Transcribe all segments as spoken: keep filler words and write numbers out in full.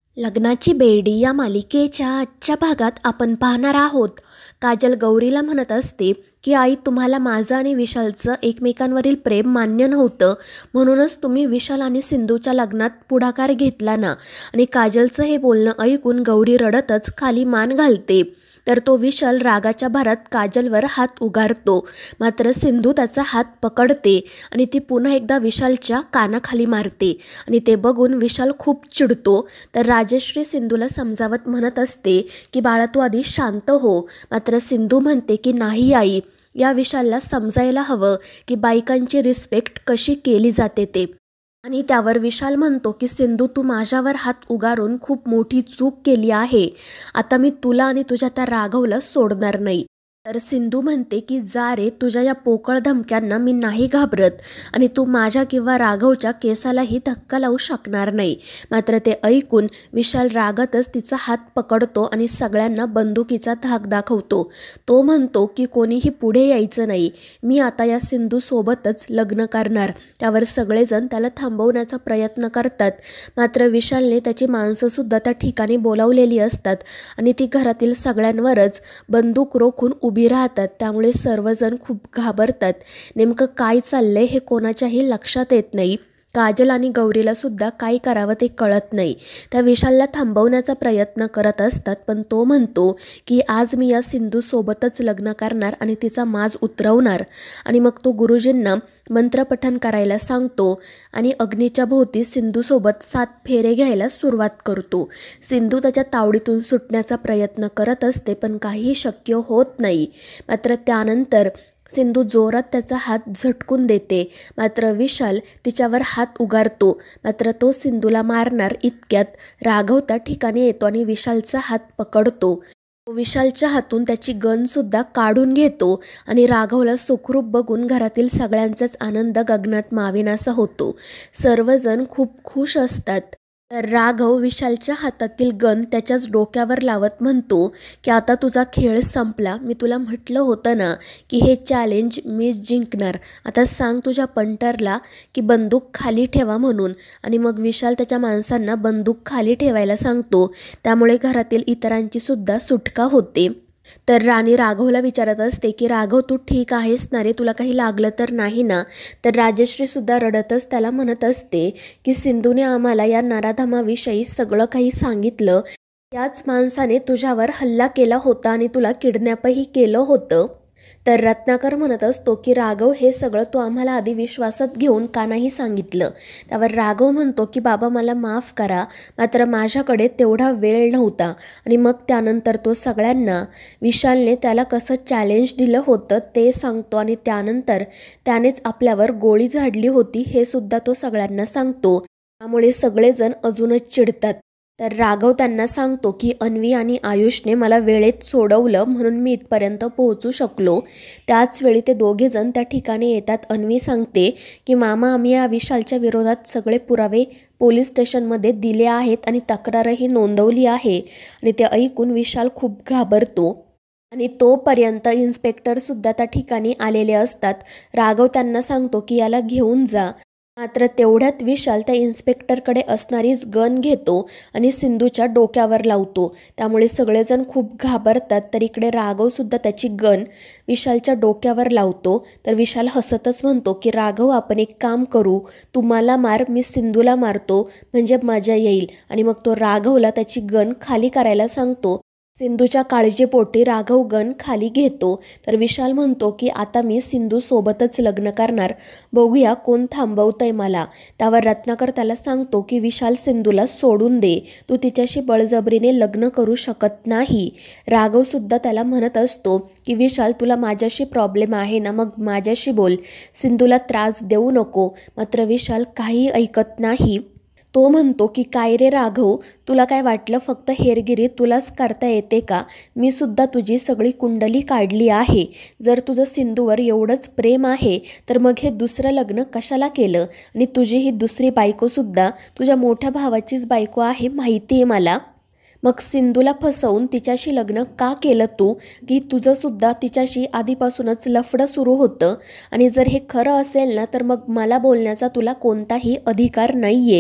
लग्नाची बेडी या मालिकेच्या आजच्या भागात आपण पाहणार आहोत. काजल गौरीला म्हणत असते की आई, तुम्हाला माझं आणि विशालचं एकमेकांवरील प्रेम मान्य नव्हतं, म्हणूनच तुम्ही विशाल आणि सिंधूच्या लग्नात पुढाकार घेतला ना. आणि काजलचं हे बोलणं ऐकून गौरी रडतच खाली मान घालते. तर तो विशाल रागाच्या भरात काजलवर हात उगारतो, मात्र सिंधू त्याचा हात पकडते आणि ती पुन्हा एकदा विशालच्या कानाखाली मारते आणि ते बघून विशाल खूप चिडतो. तर राजश्री सिंधूला समजावत म्हणत असते की बाळा, तू आधी शांत हो. मात्र सिंधू म्हणते की नाही आई, या विशालला समजायला हवं की बायकांची रिस्पेक्ट कशी केली जाते ते. आणि त्यावर विशाल म्हणतो की सिंधू, तू माझ्यावर हात उगारून खूप मोठी चूक केली आहे. आता मी तुला आणि तुझ्या त्या राघवला सोडणार नाही. तर सिंधू म्हणते की जा रे, तुझ्या या पोकळ धमक्यांना मी नाही घाबरत आणि तू माझ्या किंवा राघवच्या केसालाही धक्का लावू शकणार नाही. मात्र ते ऐकून विशाल रागातच तिचा हात पकडतो आणि सगळ्यांना बंदुकीचा धाक दाखवतो. तो म्हणतो की कोणीही पुढे यायचं नाही, मी आता या सिंधू सोबतच लग्न करणार. त्यावर सगळेजण त्याला थांबवण्याचा प्रयत्न करतात. मात्र विशालने त्याची माणसंसुद्धा त्या ठिकाणी बोलावलेली असतात आणि ती घरातील सगळ्यांवरच बंदूक रोखून उभी राहतात. त्यामुळे सर्वजण खूप घाबरतात. नेमकं काय चाललंय हे कोणाच्याही लक्षात येत नाही. काजल आणि गौरीला सुद्धा काय करावं ते कळत नाही. त्या विशालला थांबवण्याचा प्रयत्न करत असतात, पण तो म्हणतो की आज मी या सिंधू सोबतच लग्न करणार आणि तिचा माज उतरवणार. आणि मग तो गुरुजींना मंत्रपठण करायला सांगतो आणि अग्नीच्या भोवती सिंधूसोबत सात फेरे घ्यायला सुरुवात करतो. सिंधू त्याच्या तावडीतून सुटण्याचा प्रयत्न करत असते, पण काही शक्य होत नाही. मात्र त्यानंतर सिंधू जोरात त्याचा हात झटकून देते. मात्र विशाल तिच्यावर हात उगारतो. मात्र तो सिंधूला मारणार इतक्यात राघव त्या ठिकाणी येतो आणि विशालचा हात पकडतो. तो विशालच्या हातून त्याची गनसुद्धा काढून घेतो आणि राघवला सुखरूप बघून घरातील सगळ्यांचाच आनंद गगनात मावेनासा होतो. सर्वजण खूप खुश असतात. तर राघव विशालच्या हातातील गन त्याच्याच डोक्यावर लावत म्हणतो की आता तुझा खेळ संपला. मी तुला म्हटलं होतं ना की हे चॅलेंज मी जिंकणार. आता सांग तुझ्या पंटरला की बंदूक खाली ठेवा म्हणून. आणि मग विशाल त्याच्या माणसांना बंदूक खाली ठेवायला सांगतो. त्यामुळे घरातील इतरांची सुद्धा सुटका होते. तर राणी राघवला विचारत असते की राघव, तू ठीक आहेस ना रे, तुला काही लागलं तर नाही ना. तर राजश्रीसुद्धा रडतच त्याला म्हणत असते की सिंधूने आम्हाला या नराधमाविषयी सगळं काही सांगितलं. याच माणसाने तुझ्यावर हल्ला केला होता आणि तुला किडनॅपही केलं होतं. तर रत्नाकर म्हणत असतो की राघव, हे सगळं तू आम्हाला आधी विश्वासात घेऊन का नाही सांगितलं. त्यावर राघव म्हणतो की बाबा, मला माफ करा, मात्र माझ्याकडे तेवढा वेळ नव्हता. आणि मग त्यानंतर तो सगळ्यांना विशालने त्याला कसं चॅलेंज दिलं होतं ते सांगतो आणि त्यानंतर त्यानेच आपल्यावर गोळी झाडली होती हे सुद्धा तो सगळ्यांना सांगतो. त्यामुळे सगळेजण अजूनच चिडतात. तर राघव त्यांना सांगतो की अन्वी आणि आयुषने मला वेळेत सोडवलं म्हणून मी इथपर्यंत पोहोचू शकलो. त्याचवेळी ते दोघेजण त्या ठिकाणी येतात. अन्वी सांगते की मामा, आम्ही या विशालच्या विरोधात सगळे पुरावे पोलीस स्टेशनमध्ये दिले आहेत आणि तक्रारही नोंदवली आहे. आणि ते ऐकून विशाल खूप घाबरतो आणि तोपर्यंत इन्स्पेक्टरसुद्धा त्या ठिकाणी आलेले असतात. राघव त्यांना सांगतो की याला घेऊन जा. मात्र तेवढ्यात विशाल त्या इन्स्पेक्टरकडे असणारीच गन घेतो आणि सिंधूच्या डोक्यावर लावतो. त्यामुळे सगळेजण खूप घाबरतात. तर इकडे राघवसुद्धा त्याची गन विशालच्या डोक्यावर लावतो. तर विशाल हसतच म्हणतो की राघव, आपण एक काम करू, तू मला मार, मी सिंधूला मारतो, म्हणजे मजा येईल. आणि मग तो राघवला त्याची गन खाली करायला सांगतो. सिंधूच्या काळजीपोटी राघव गन खाली घेतो. तर विशाल म्हणतो की आता मी सिंधू सोबतच लग्न करणार, बघूया कोण थांबवतंय मला. त्यावर रत्नाकर त्याला सांगतो की विशाल, सिंधूला सोडून दे, तू तिच्याशी बळजबरीने लग्न करू शकत नाही. राघवसुद्धा त्याला म्हणत असतो की विशाल, तुला माझ्याशी प्रॉब्लेम आहे ना, मग माझ्याशी बोल, सिंधूला त्रास देऊ नको. मात्र विशाल काही ऐकत नाही. तो म्हणतो की काय रे राघव, तुला काय वाटलं फक्त हेरगिरी तुलाच करता येते का? मी सुद्धा तुझी सगळी कुंडली काढली आहे. जर तुझं सिंधूवर एवढंच प्रेम आहे तर मग हे दुसरं लग्न कशाला केलं? आणि तुझी ही दुसरी बायकोसुद्धा तुझ्या मोठ्या भावाचीच बायको आहे, माहिती आहे मला. मग सिंधूला फसवून तिच्याशी लग्न का केलं तू, की तुझंसुद्धा तिच्याशी आधीपासूनच लफडं सुरू होतं. आणि जर हे खरं असेल ना तर मग मला बोलण्याचा तुला कोणताही अधिकार नाही आहे.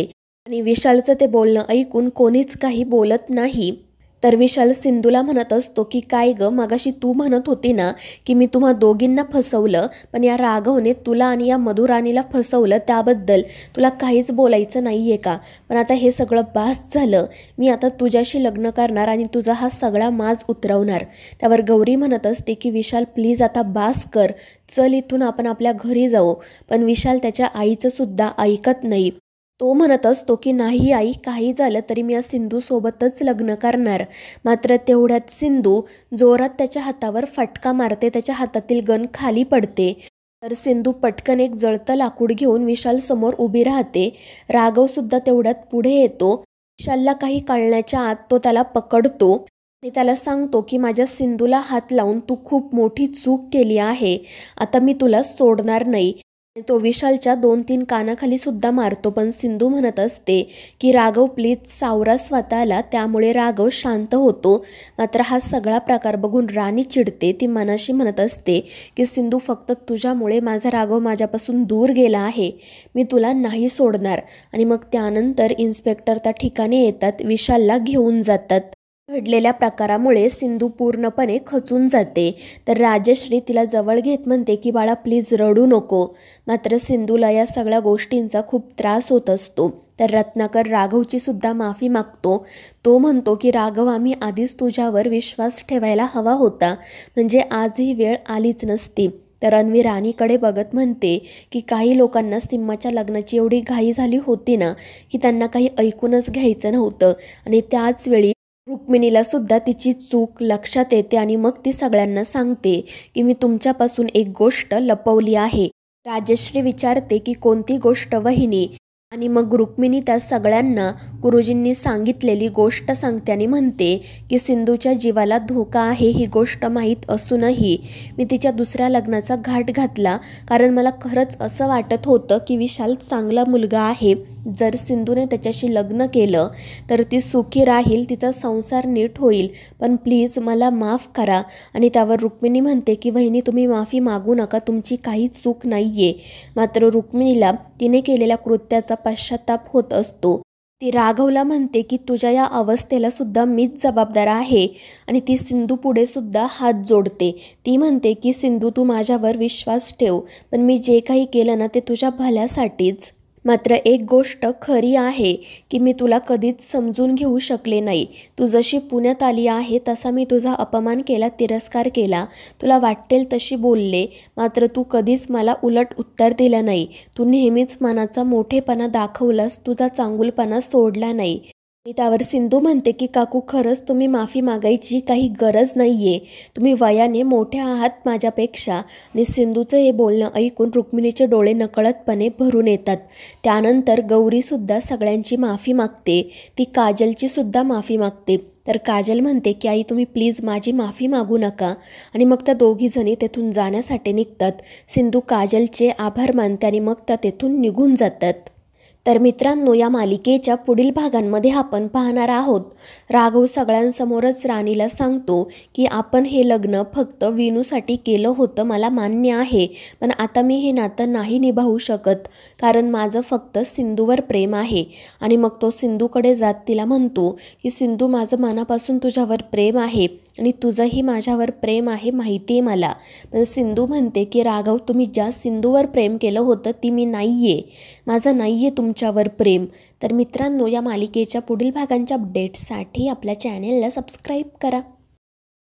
आणि विशालचं ते बोलणं ऐकून कोणीच काही बोलत नाही. तर विशाल सिंधूला म्हणत असतो की काय ग, मगाशी तू म्हणत होती ना की मी तुम्हा दोघींना फसवलं, पण या राघवने तुला आणि या मधुराणीला फसवलं, त्याबद्दल तुला काहीच बोलायचं नाही आहे का? पण आता हे सगळं बास झालं, मी आता तुझ्याशी लग्न करणार आणि तुझा हा सगळा माज उतरवणार. त्यावर गौरी म्हणत असते की विशाल प्लीज आता बास कर, चल इथून आपण आपल्या घरी जाऊ. पण विशाल त्याच्या आईचं सुद्धा ऐकत नाही. तो म्हणत असतो की नाही आई, काही झालं तरी मी या सिंधूसोबतच लग्न करणार. मात्र तेवढ्यात सिंधू जोरात त्याच्या हातावर फटका मारते, त्याच्या हातातील गन खाली पडते. तर सिंधू पटकन एक जळतं लाकूड घेऊन विशाल समोर उभी राहते. राघवसुद्धा तेवढ्यात पुढे येतो. विशालला काही कळण्याच्या आत तो त्याला पकडतो आणि त्याला सांगतो की माझ्या सिंधूला हात लावून तू खूप मोठी चूक केली आहे, आता मी तुला सोडणार नाही. तो विशालच्या दोन तीन कानाखाली सुद्धा मारतो. पण सिंधू म्हणत असते की राघव प्लीज सावरा स्वतःला, त्यामुळे राघव शांत होतो. मात्र हा सगळा प्रकार बघून राणी चिडते. ती मनाशी म्हणत असते की सिंधू फक्त तुझ्यामुळे माझा राघव माझ्यापासून दूर गेला आहे, मी तुला नाही सोडणार. आणि मग त्यानंतर इन्स्पेक्टर त्या ठिकाणी येतात, विशालला घेऊन जातात. घडलेल्या प्रकारामुळे सिंधू पूर्णपणे खचून जाते. तर राजश्री तिला जवळ घेत म्हणते की बाळा प्लीज रडू नको. मात्र सिंधूला या सगळ्या गोष्टींचा खूप त्रास होत असतो. तर रत्नाकर राघवची सुद्धा माफी मागतो. तो म्हणतो की राघव, आम्ही आधीच तुझ्यावर विश्वास ठेवायला हवा होता, म्हणजे आज ही वेळ आलीच नसती. तर अन्वी राणीकडे बघत म्हणते की काही लोकांना सिम्माच्या लग्नाची एवढी घाई झाली होती ना की त्यांना काही ऐकूनच घ्यायचं नव्हतं. आणि त्याच वेळी रुक्मिणीला सुद्धा तिची चूक लक्षात येते आणि मग ती सगळ्यांना सांगते की मी तुमच्यापासून एक गोष्ट लपवली आहे. राजश्री विचारते की कोणती गोष्ट वहिनी? आणि मग रुक्मिणी त्या सगळ्यांना गुरुजींनी सांगितलेली गोष्ट सांगते आणि म्हणते की सिंधूच्या जीवाला धोका आहे ही गोष्ट माहीत असूनही मी तिच्या दुसऱ्या लग्नाचा घाट घातला, कारण मला खरंच असं वाटत होतं की विशाल चांगला मुलगा आहे, जर सिंधूने त्याच्याशी लग्न केलं तर ती सुखी राहील, तिचा संसार नीट होईल, पण प्लीज मला माफ करा. आणि त्यावर रुक्मिणी म्हणते की वहिनी तुम्ही माफी मागू नका, तुमची काही चूक नाही आहे. मात्र रुक्मिणीला तिने केलेल्या कृत्याचा पश्चाताप होत असतो. ती राघवला म्हणते की तुझ्या या अवस्थेला सुद्धा मीच जबाबदार आहे आणि ती सिंधू पुढे सुद्धा हात जोडते. ती म्हणते की सिंधू तू माझ्यावर विश्वास ठेव, पण मी जे काही केलं ना ते तुझ्या भल्यासाठीच. मात्र एक गोष्ट खरी आहे की मी तुला कधीच समजून घेऊ शकले नाही. तू जशी पुण्यात आली आहे तसा मी तुझा अपमान केला, तिरस्कार केला, तुला वाटेल तशी बोलले, मात्र तू कधीच मला उलट उत्तर दिलं नाही. तू नेहमीच मनाचा मोठेपणा दाखवलास, तुझा चांगुलपणा सोडला नाही. आणि त्यावर सिंधू म्हणते की काकू खरंच तुम्ही माफी मागायची काही गरज नाही आहे, तुम्ही वयाने मोठे आहात माझ्यापेक्षा. आणि सिंधूचं हे बोलणं ऐकून रुक्मिणीचे डोळे नकळतपणे भरून येतात. त्यानंतर गौरीसुद्धा सगळ्यांची माफी मागते. ती काजलची सुद्धा माफी मागते. तर काजल म्हणते की आई तुम्ही प्लीज माझी माफी मागू नका. आणि मग त्या दोघीजणी तेथून जाण्यासाठी निघतात. सिंधू काजलचे आभार मानते आणि मग त्या तेथून निघून जातात. तर मित्रांनो, या मालिकेच्या पुढील भागांमध्ये आपण पाहणार आहोत राघव सगळ्यांसमोरच राणीला सांगतो की आपण हे लग्न फक्त विनूसाठी केलं होतं, मला मान्य आहे, पण आता मी हे नातं नाही निभावू शकत, कारण माझं फक्त सिंधूवर प्रेम आहे. आणि मग तो सिंधूकडे जात तिला म्हणतो की सिंधू माझं मनापासून तुझ्यावर प्रेम आहे आणि तुझंही माझ्यावर प्रेम आहे माहिती आहे मला. पण सिंधू म्हणते की राघव तुम्ही ज्या सिंधूवर प्रेम केलं होतं ती मी नाही आहे, माझं नाही आहे तुमच्यावर प्रेम. तर मित्रांनो, या मालिकेच्या पुढील भागांच्या अपडेट्ससाठी आपल्या चॅनेलला सबस्क्राईब करा.